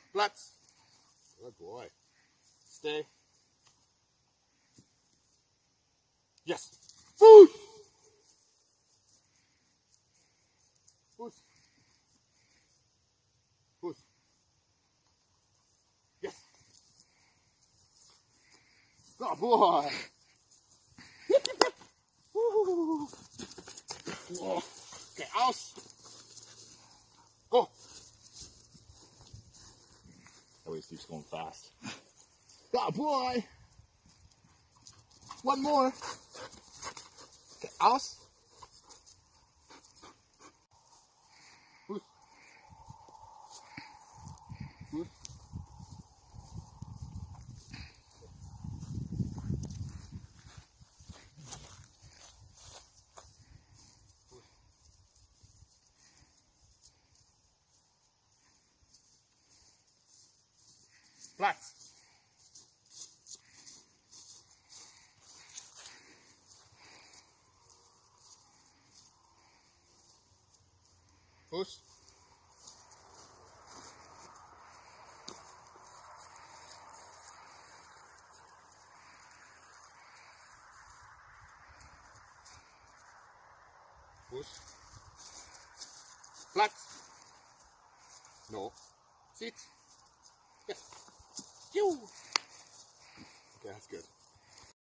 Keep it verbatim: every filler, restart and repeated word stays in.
Platz. Good boy. Stay. Yes. Fuß. Fuß. Fuß. Yes. Good boy. Woo. Okay, aus. Go. Always keeps going fast. Good boy. One more. Okay, aus. Fuß. Fuß. Platz. Fuß. Fuß. Platz. No. Sit. Yes. You. Okay, that's good.